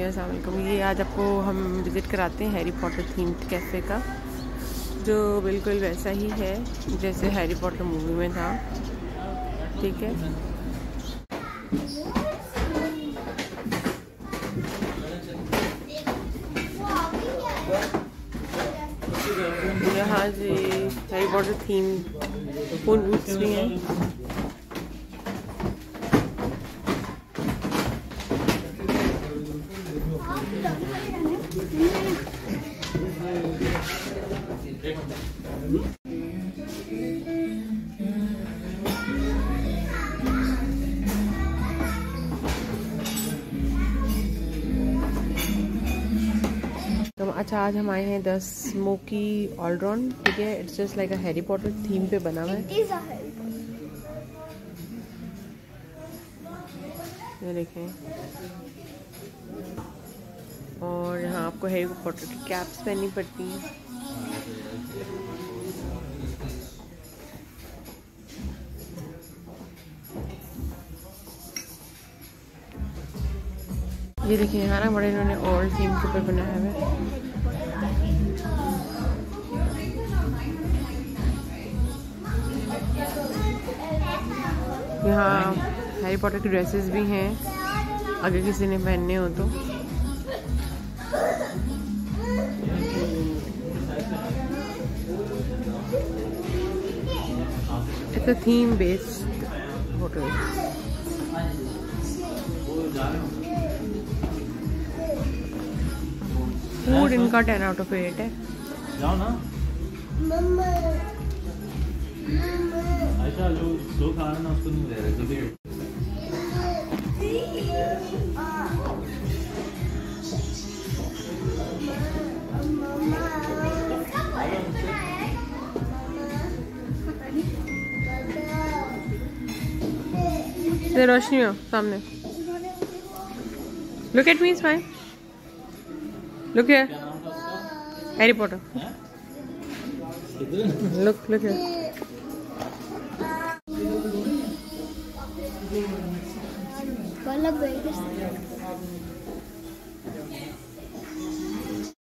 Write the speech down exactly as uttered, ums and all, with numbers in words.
अस्सलाम वालेकुम। ये आज आपको हम विज़िट कराते हैं हैरी पॉटर थीम्ड कैफ़े का, जो बिल्कुल वैसा ही है जैसे हैरी पॉटर मूवी में था। ठीक है, यहाँ से Harry Potter theme food booths भी हैं। अच्छा, आज हम आए हैं द स्मोकी ऑल्ड्रॉन। ठीक है, it's just like a Harry Potter theme पे बना हुआ है। ये देखें, और यहाँ आपको हैरी पॉटर की कैप्स पहननी पड़ती हैं। ये देखिए, यहाँ ना बड़े इन्होंने ओल्ड थीम के ऊपर बनाया हुआ है। यहाँ हैरी पॉटर की ड्रेसेस भी हैं, अगर किसी ने पहनने हो तो। It's a theme based hotel. Food इनका टेन आउट ऑफ एट है। जाओ ना ऐसा जो जो खा रहा है ना उसको नहीं ले रहे। तो रोशनी हो सामने। Look at me, smile. Look here, Harry Potter. Look look here. Well,